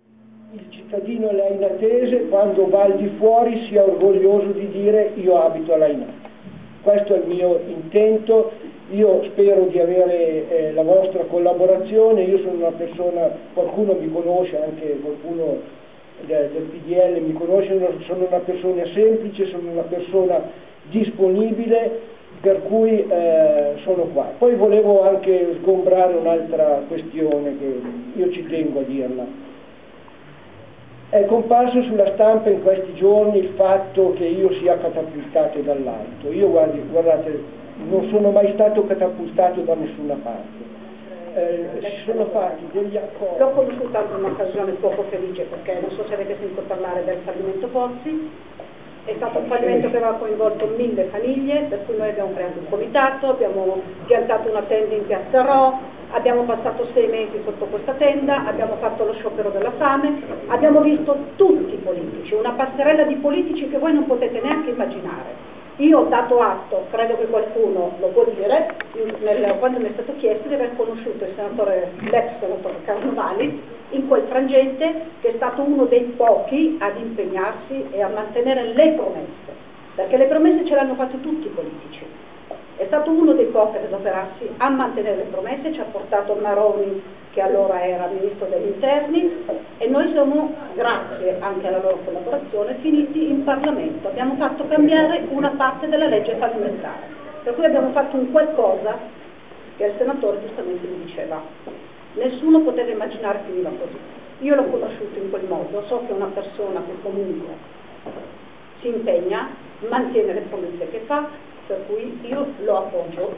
Il cittadino lainatese, quando va al di fuori, sia orgoglioso di dire io abito a Lainate. Questo è il mio intento. Io spero di avere la vostra collaborazione. Io sono una persona, qualcuno mi conosce, anche qualcuno del PDL mi conosce, sono una persona semplice, sono una persona disponibile, per cui sono qua. Poi volevo anche sgombrare un'altra questione che io ci tengo a dirla. È comparso sulla stampa in questi giorni il fatto che io sia catapultato dall'alto. Io guardate, non sono mai stato catapultato da nessuna parte. Si sono fatti degli accordi. L'ho conosciuta in un'occasione poco felice, perché non so se avete sentito parlare del fallimento Pozzi. È stato un fallimento che aveva coinvolto 1000 famiglie, per cui noi abbiamo creato un comitato, abbiamo piantato una tenda in Piazza Rò, abbiamo passato 6 mesi sotto questa tenda, abbiamo fatto lo sciopero della fame, abbiamo visto tutti i politici, una passerella di politici che voi non potete neanche immaginare. Io ho dato atto, credo che qualcuno lo può dire, quando mi è stato chiesto di aver conosciuto l'ex senatore Carnovali, in quel frangente, che è stato uno dei pochi ad impegnarsi e a mantenere le promesse, perché le promesse ce le hanno fatte tutti i politici. È stato uno dei pochi ad adoperarsi a mantenere le promesse, ci ha portato Maroni, che allora era Ministro degli Interni, e noi siamo, grazie anche alla loro collaborazione, finiti in Parlamento. Abbiamo fatto cambiare una parte della legge fallimentare, per cui abbiamo fatto un qualcosa che il senatore giustamente mi diceva. Nessuno poteva immaginare finiva così. Io l'ho conosciuto in quel modo, so che è una persona che comunque si impegna, mantiene le promesse che fa, per cui io lo appoggio.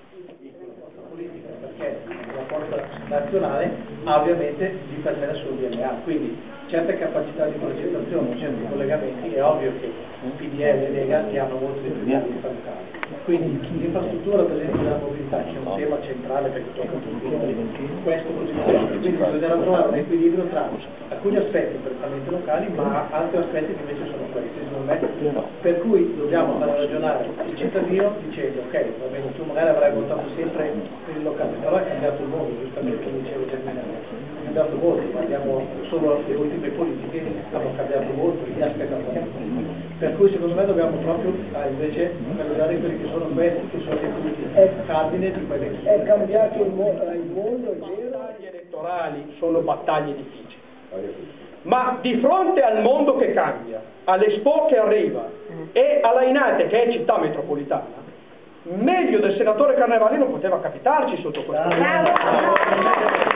Perché la forza nazionale ha ovviamente di per sé il suo DNA, quindi certe capacità di progettazione, certi collegamenti, è ovvio che PDL e Lega ne hanno molto di più di locali. Quindi l'infrastruttura, per esempio, della mobilità, che è un tema centrale perché tocca tutti questo così, quindi bisognerà trovare un equilibrio tra alcuni aspetti prettamente locali, ma altri aspetti che invece sono questi, secondo me, per cui dobbiamo fare ragionare il cittadino dicendo ok, va bene, tu magari avrai votato sempre per il locale, però è cambiato il mondo, giustamente come dicevo Germinale, è cambiato molto, guardiamo solo le ultime politiche, hanno cambiato molto, gli aspettative. Per cui secondo me dobbiamo proprio invece valutare quelli che sono questi, che sono i punti cardine di quelle che sono. È cambiato il mondo, è vero. Le battaglie elettorali sono battaglie difficili, ma di fronte al mondo che cambia, all'Expo che arriva e a Lainate che è città metropolitana, meglio del senatore Carnevali non poteva capitarci sotto questo.